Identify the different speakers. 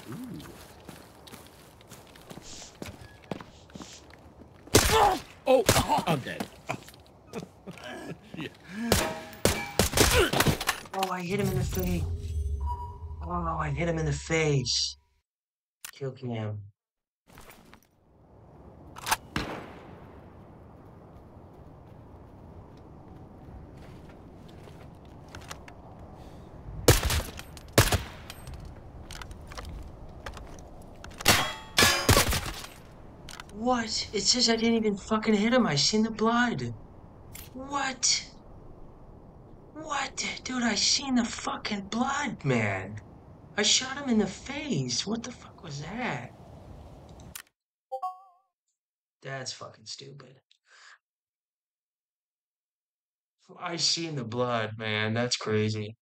Speaker 1: Ooh. Oh, I'm dead. Yeah.
Speaker 2: Oh, I hit him in the face. Oh, I hit him in the face. Kill cam. What? It says I didn't even fucking hit him. I seen the blood. What? What? Dude, I seen the fucking blood, man. I shot him in the face. What the fuck was that? That's fucking stupid. I seen the blood, man. That's crazy.